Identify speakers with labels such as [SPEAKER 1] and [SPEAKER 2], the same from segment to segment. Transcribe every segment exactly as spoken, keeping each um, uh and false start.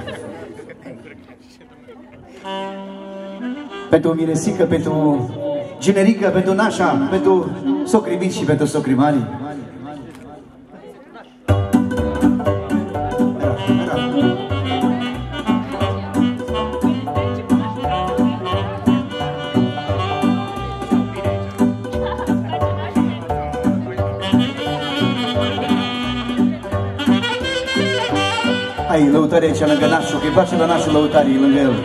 [SPEAKER 1] Pentru Miresică, pentru Generică, pentru Nașa, pentru socrii mici și pentru socrii mari. Hai, lăutare aici lângă nașul, că-i place la nașul lăutarii lângă el.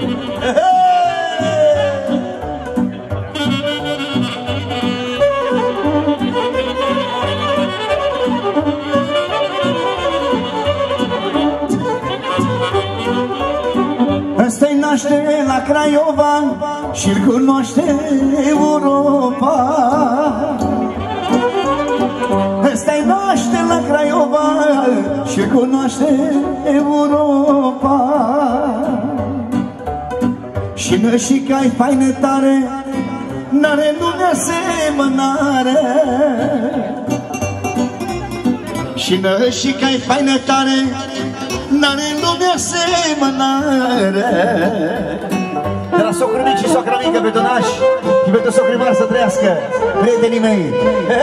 [SPEAKER 1] Ăsta-i naște la Craiova și-l cunoaște Europa. Ăsta-i naște la Craiova și-l cunoaște Europa. Și nășica-i faină tare, n-are lume asemănare. Și nășica-i faină tare, n-are lume asemănare. De la socrul mic și socra mică pentru nași și pentru socrii mari să trăiască, prietenii mei.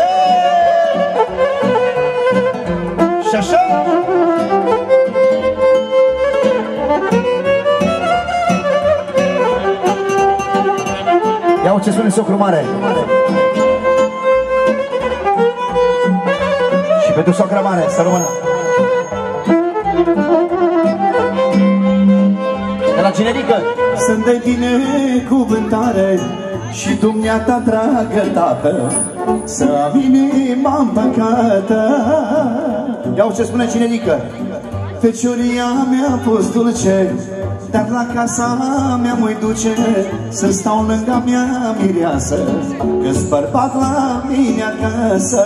[SPEAKER 1] Și așa. Ia-o ce spune socrul mare. Și pentru socra mare, să rămână. De la Generică. Să-mi dai binecuvântare și dumneata, dragă tată, să am inima împăcată. Iau ce spune Generică. Fecioria mea a fost dulce, dar la casa mea mă-i duce să stau lângă mea mireasă, că-s bărbat la mine acasă.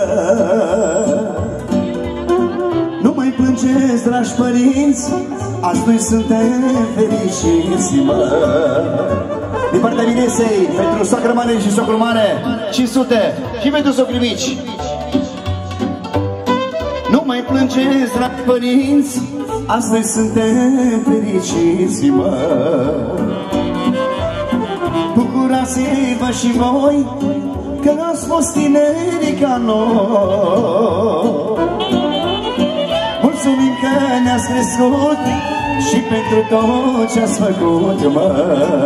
[SPEAKER 1] Nu mai plângeți, dragi părinți, azi noi suntem fericiți, mă. Din partea Minesei, pentru soacră mare și socru mare, cinci sute. Și pentru socrii mici. Nu mai plângeți, dragi părinți, azi noi suntem fericiți, mă. Bucurați-vă și voi, că n-ați fost tineri ca noi. Mulțumim că ne-ați crescut și pentru tot ce-ați făcut, mă.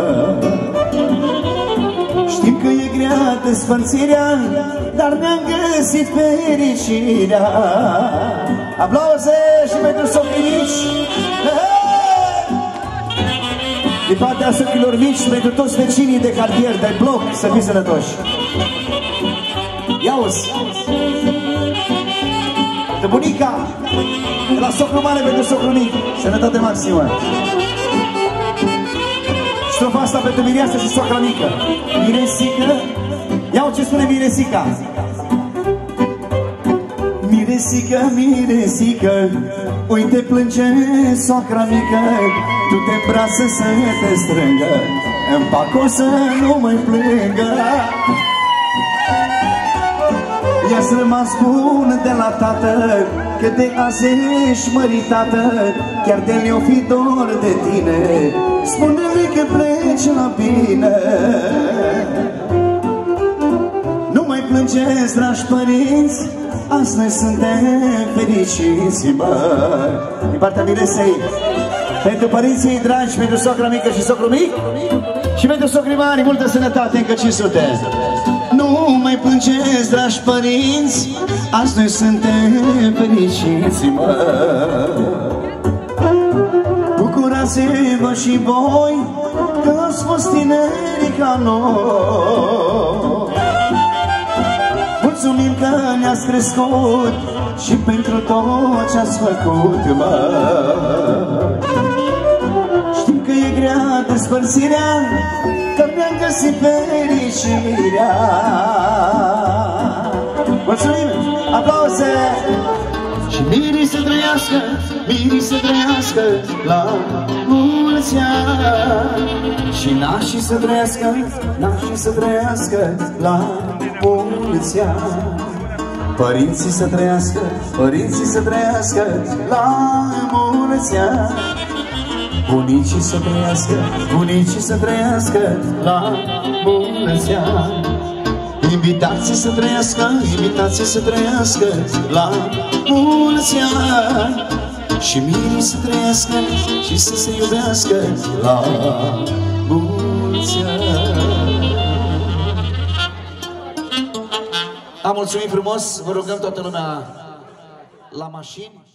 [SPEAKER 1] Știm că e grea despărțirea, dar ne-am găsit fericirea. Aplauze și pentru socrii mici. Din partea socrilor mici și pentru toți vecinii de cartier, de bloc, să fiți sănătoși. Ia-uzi! De bunica, de la socru mare pentru socru mic, sănătate maximă. Strofa asta pentru mireasă și soacra mică. Miresică, iau ce spune Miresica. Miresică, Miresică, uite plânge soacra mică, tu te îmbrață să te strângă, în pac o să nu mai plângă. I-ați rămas bun de la tată, că de azi ești măritată, chiar de mi-o fi dor de tine, spune-le că pleci la bine. Nu mai plângeți, dragi părinți, azi noi suntem fericiți, mă. Din partea Miresei, pentru părinții dragi, pentru socra mică și socru mic, și pentru socrii mari, multă sănătate, încă cinci sute. Nu mai plângeți, dragi părinți, azi noi suntem fericiți, mă. Bucurați-vă și voi, că ați fost tineri ca noi. Mulțumim că ne-ați crescut și pentru tot ce-ați făcut, mă. Știm că e grea despărțirea, că ne-am găsit fericirea. Mulțumim! Aplauze! Și mirii să trăiască, mirii să trăiască la mulți ani. Și nașii să trăiască, nașii să trăiască la mulți ani. Părinții să trăiască, părinții să trăiască la mulți ani. bunicii să trăiască, bunicii să trăiască la mulți ani. Invitații să trăiască, invitații să trăiască la mulți ani. Și mirii să trăiască și să se iubească la mulți ani. Am mulțumit frumos, vă rugăm toată lumea la mașini.